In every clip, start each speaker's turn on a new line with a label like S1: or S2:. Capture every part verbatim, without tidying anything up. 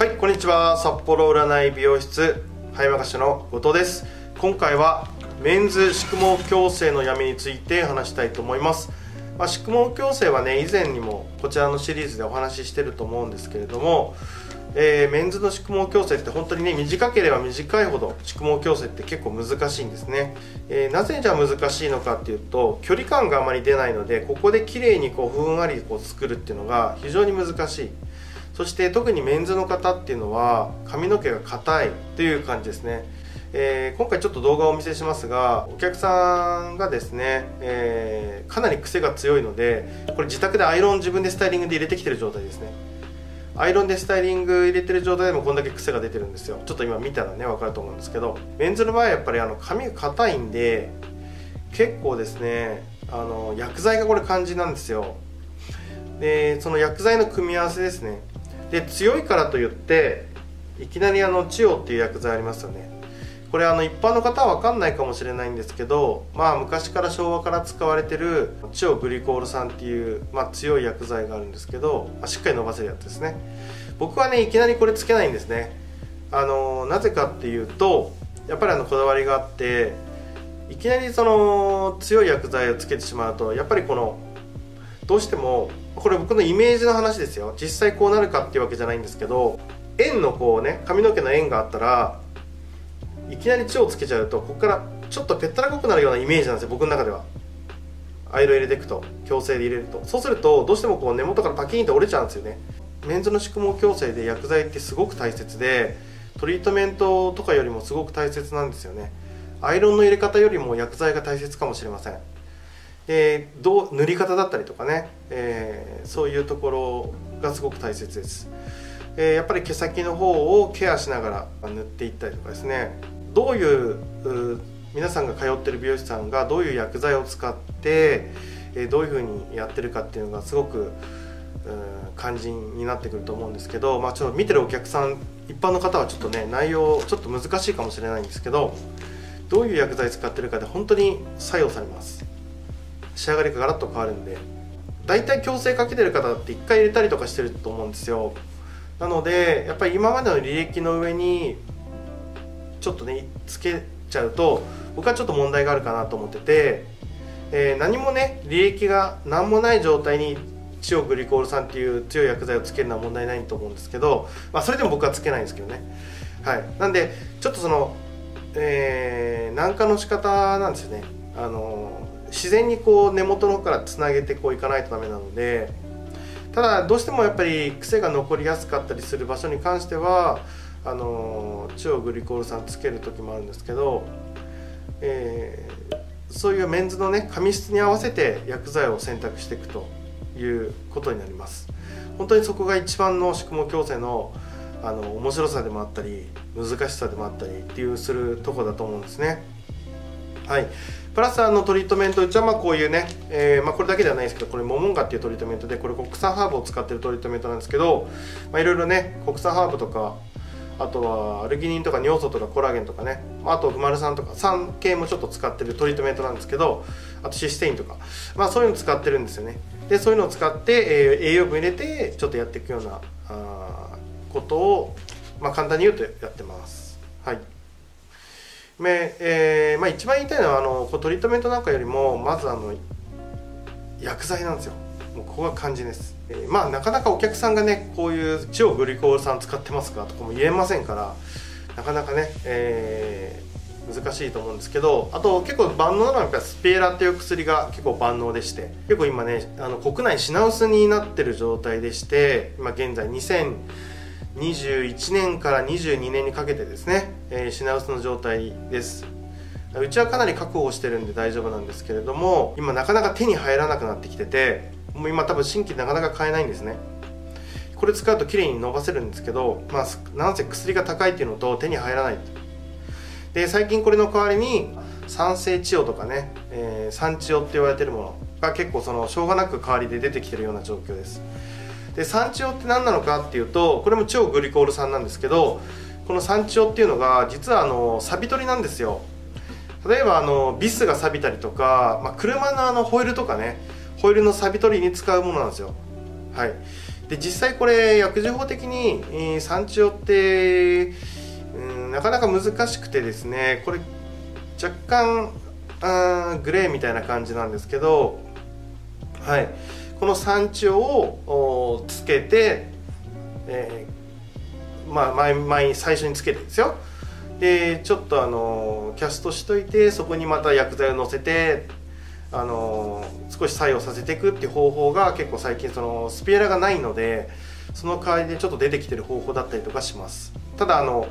S1: はい、こんにちは。札幌占い美容室葉山頭の後藤です。今回はメンズ宿毛矯正の闇について話したいと思います。まあ、宿毛矯正はね、以前にもこちらのシリーズでお話ししてると思うんですけれども、えー、メンズの宿毛矯正って本当にね、短ければ短いほど宿毛矯正って結構難しいんですね。えー、なぜじゃあ難しいのかっていうと、距離感があまり出ないので、ここで綺麗にこうふんわりこう作るっていうのが非常に難しい。そして特にメンズの方っていうのは髪の毛が硬いという感じですね。えー、今回ちょっと動画をお見せしますが、お客さんがですね、えー、かなり癖が強いので、これ自宅でアイロン自分でスタイリングで入れてきてる状態ですね。アイロンでスタイリング入れてる状態でもこんだけ癖が出てるんですよ。ちょっと今見たらね分かると思うんですけど、メンズの場合はやっぱりあの髪が硬いんで、結構ですね、あの薬剤がこれ肝心なんですよ。でその薬剤の組み合わせですね。で強いからといっていきなりあのチオっていう薬剤ありますよね。これあの一般の方は分かんないかもしれないんですけど、まあ昔から昭和から使われてるチオグリコール酸っていう、まあ、強い薬剤があるんですけど、まあ、しっかり伸ばせるやつですね。僕はねいきなりこれつけないんですね。あのなぜかっていうと、やっぱりあのこだわりがあって、いきなりその強い薬剤をつけてしまうと、やっぱりこのどうしてもこれ僕のイメージの話ですよ。実際こうなるかっていうわけじゃないんですけど、円のこうね髪の毛の円があったらいきなりチオをつけちゃうと、ここからちょっとぺったらこくなるようなイメージなんですよ、僕の中では。アイロン入れていくと、矯正で入れると、そうするとどうしてもこう根元からパキーンと折れちゃうんですよね。メンズの宿毛矯正で薬剤ってすごく大切で、トリートメントとかよりもすごく大切なんですよね。アイロンの入れ方よりも薬剤が大切かもしれません。でどう塗り方だったりとかね、えー、そういうところがすごく大切です。えー、やっぱり毛先の方をケアしながら塗っていったりとかですね、どういう皆さんが通ってる美容師さんがどういう薬剤を使って、えー、どういうふうにやってるかっていうのがすごく肝心になってくると思うんですけど、まあ、ちょっと見てるお客さん一般の方はちょっとね内容ちょっと難しいかもしれないんですけど、どういう薬剤使ってるかで本当に作用されます。仕上がりがガラッと変わるんで、だいたい矯正かけてる方っていっかい入れたりとかしてると思うんですよ。なのでやっぱり今までの履歴の上にちょっとねつけちゃうと、僕はちょっと問題があるかなと思ってて、えー、何もね履歴が何もない状態にチオグリコール酸っていう強い薬剤をつけるのは問題ないと思うんですけど、まあ、それでも僕はつけないんですけどね。はい、なんでちょっとその、えー、軟化の仕方なんですよね。あのー自然にこう根元の方からつなげてこういかないとダメなので、ただどうしてもやっぱり癖が残りやすかったりする場所に関してはあのチオグリコール酸つける時もあるんですけど、えー、そういうメンズのね髪質に合わせて薬剤を選択していくということになります。本当にそこが一番の宿毛矯正のあの面白さでもあったり難しさでもあったりっていうするとこだと思うんですね。はい、プラスあのトリートメント、うちはまあこういうね、えーまあ、これだけではないですけど、これモモンガっていうトリートメントで、これ国産ハーブを使ってるトリートメントなんですけど、まあ、いろいろね国産ハーブとか、あとはアルギニンとか尿素とかコラーゲンとかね、あとグマル酸とか酸系もちょっと使ってるトリートメントなんですけど、あとシステインとか、まあ、そういうの使ってるんですよね。でそういうのを使って、えー、栄養分入れてちょっとやっていくようなあことを、まあ、簡単に言うとやってます。はい。えーまあ、一番言いたいのはあのトリートメントなんかよりもまずあの薬剤なんですよ。もうここが肝心です。えー、まあなかなかお客さんがねこういうチオグリコール酸使ってますかとかも言えませんから、なかなかね、えー、難しいと思うんですけど、あと結構万能なのはやっぱりスペーラっていう薬が結構万能でして、結構今ねあの国内品薄になってる状態でして、今現在にせんにじゅういちねんからにじゅうにねんにかけてですね、えー、品薄の状態です。うちはかなり確保してるんで大丈夫なんですけれども、今なかなか手に入らなくなってきてて、もう今多分新規なかなか買えないんですね。これ使うと綺麗に伸ばせるんですけど、まあなんせ薬が高いっていうのと手に入らないで、最近これの代わりに酸性チオとかね、えー、酸チオって言われてるものが結構そのしょうがなく代わりで出てきてるような状況です。で酸チオって何なのかっていうと、これもチオグリコール酸なんですけど、この酸チオっていうのが実はあのサビ取りなんですよ。例えばあのビスが錆びたりとか、まあ、車のあのホイールとかね、ホイールの錆び取りに使うものなんですよ。はい、 で実際これ薬事法的に、えー、産地用って、うん、なかなか難しくてですね、これ若干あグレーみたいな感じなんですけど、はい、この産地用をつけて、えー、まあ前前最初につけてですよ。でちょっとあのキャストしといて、そこにまた薬剤をのせてあの少し作用させていくっていう方法が結構最近そのスピエラがないので、その代わりでちょっと出てきてる方法だったりとかします。ただあの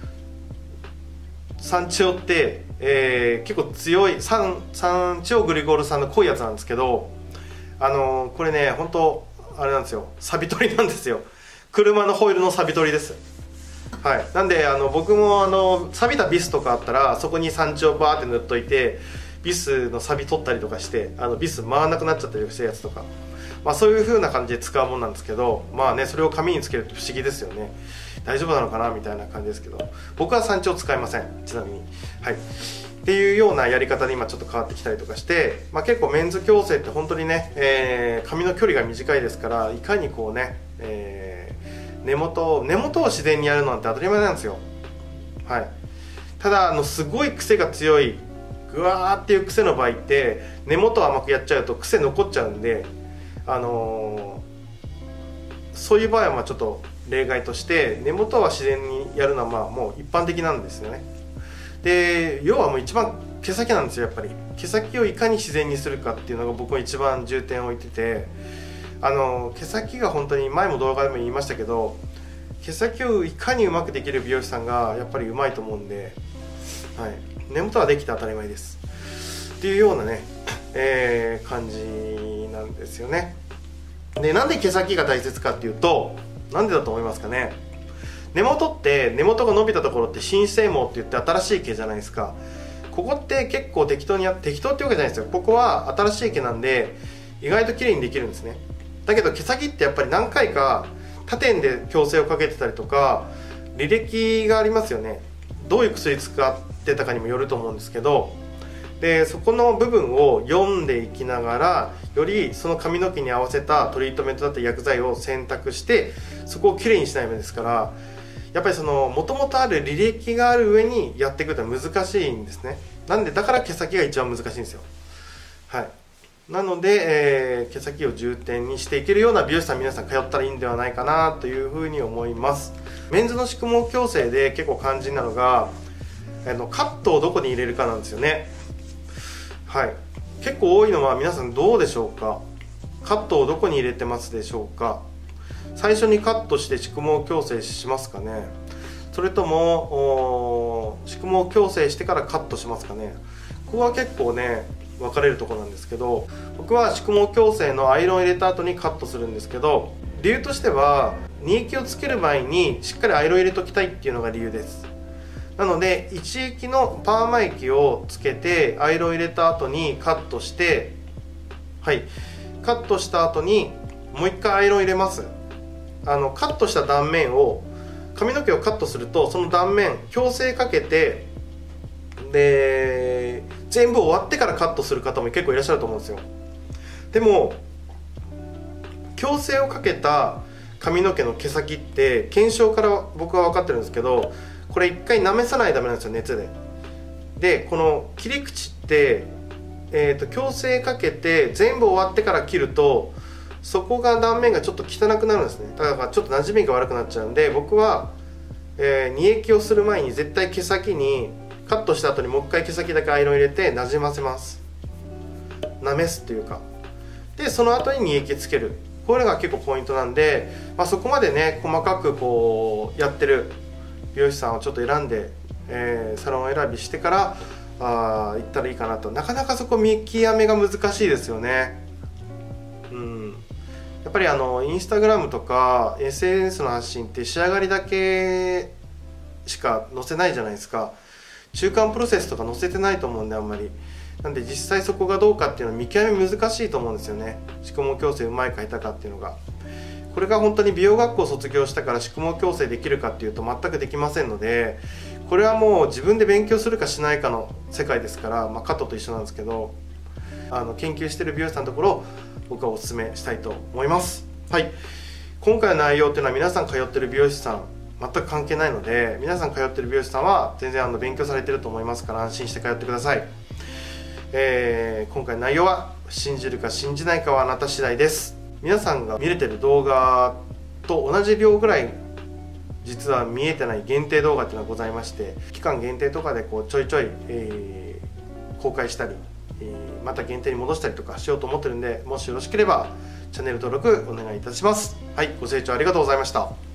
S1: サンチオって、えー、結構強いサンサンチオグリコール酸の濃いやつなんですけど、あのこれね本当あれなんですよ、サビ取りなんですよ。車のホイールのサビ取りです。はい、なんであの僕もあの錆びたビスとかあったらそこにサンチオバーって塗っといて、ビスの錆取ったりとかして、あのビス回らなくなっちゃったりしたやつとか、まあ、そういう風な感じで使うもんなんですけど、まあねそれを紙につけるって不思議ですよね。大丈夫なのかなみたいな感じですけど、僕はサンチオ使いません、ちなみに。はい、っていうようなやり方で今ちょっと変わってきたりとかして、まあ、結構メンズ矯正って本当にね、えー、髪の距離が短いですから、いかにこうね、えー、根元を根元を自然にやるなんて当たり前なんですよ。はい、ただあのすごい癖が強いグワーっていう癖の場合って根元を甘くやっちゃうと癖残っちゃうんで、あのー、そういう場合はまあちょっと例外として、根元は自然にやるのはまあもう一般的なんですよね。で要はもう一番毛先なんですよ。やっぱり毛先をいかに自然にするかっていうのが僕は一番重点を置いてて、あの毛先が本当に前も動画でも言いましたけど、毛先をいかにうまくできる美容師さんがやっぱりうまいと思うんで、はい、根元はできて当たり前ですっていうようなね、えー、感じなんですよね。でなんで毛先が大切かっていうと、なんでだと思いますかね。根元って根元が伸びたところって新生毛って言って新しい毛じゃないですか。ここって結構適当にやって適当ってわけじゃないですよ。ここは新しい毛なんで意外と綺麗にできるんですね。だけど毛先ってやっぱり何回か他店で矯正をかけてたりとか履歴がありますよね。どういう薬使ってたかにもよると思うんですけど、でそこの部分を読んでいきながら、よりその髪の毛に合わせたトリートメントだったり薬剤を選択してそこをきれいにしないわけですから、やっぱりその元々ある履歴がある上にやっていくのは難しいんですね。なんでだから毛先が一番難しいんですよ。はい、なので、えー、毛先を重点にしていけるような美容師さん皆さん通ったらいいんではないかなというふうに思います。メンズの宿毛矯正で結構肝心なのが、あのカットをどこに入れるかなんですよね。はい、結構多いのは皆さんどうでしょうか。カットをどこに入れてますでしょうか。最初にカットして宿毛矯正しますかね、それとも宿毛矯正してからカットしますかね。ここは結構ね分かれるところなんですけど、僕は宿毛矯正のアイロンを入れた後にカットするんですけど、理由としては乳液をつける前にしっかりアイロン入れときたいっていうのが理由です。なので一液のパーマ液をつけてアイロン入れた後にカットして、はいカットした後にもう一回アイロン入れます。あのカットした断面を、髪の毛をカットするとその断面矯正かけて、で全部終わってからカットする方も結構いらっしゃると思うんですよ。でも矯正をかけた髪の毛の毛先って検証から僕は分かってるんですけど、これ一回舐めさないとダメなんですよ、熱で。でこの切り口って、えーと、矯正かけて全部終わってから切るとそこが断面がちょっと汚くなるんですね。だからちょっと馴染みが悪くなっちゃうんで、僕は、えー、乳液をする前に絶対毛先にカットした後にもう一回毛先だけアイロン入れてなじませます。なめすっていうか。でその後に乳液つける。これが結構ポイントなんで、まあ、そこまでね細かくこうやってる美容師さんをちょっと選んで、えー、サロン選びしてからあ行ったらいいかなと。なかなかそこ見極めが難しいですよね。うん、やっぱりあのインスタグラムとか エスエヌエス の発信って仕上がりだけしか載せないじゃないですか。中間プロセスとか載せてないと思うんで、あんまり。なんで実際そこがどうかっていうのは見極め難しいと思うんですよね。宿毛矯正うまいか下手かっていうのが。これが本当に美容学校を卒業したから宿毛矯正できるかっていうと全くできませんので、これはもう自分で勉強するかしないかの世界ですから、まあ、カットと一緒なんですけど、あの研究してる美容師さんのところを僕はおすすめしたいと思います。はい、 今回の内容っていうのは皆さん通ってる美容師さん全く関係ないので、皆さん通ってる美容師さんは全然あの勉強されてると思いますから安心して通ってください。えー、今回の内容は信じるか信じないかはあなた次第です。皆さんが見れてる動画と同じ量ぐらい実は見えてない限定動画っていうのがございまして、期間限定とかでこうちょいちょい、えー、公開したり、えー、また限定に戻したりとかしようと思ってるんで、もしよろしければチャンネル登録お願いいたします。はい、ご清聴ありがとうございました。